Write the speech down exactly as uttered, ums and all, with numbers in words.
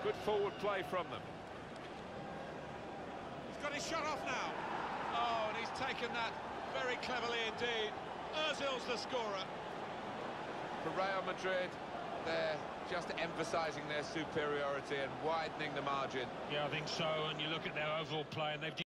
Good forward play from them. He's got his shot off now. Oh, and he's taken that very cleverly indeed. Özil's the scorer. For Real Madrid, they're just emphasising their superiority and widening the margin. Yeah, I think so, and you look at their overall play and they've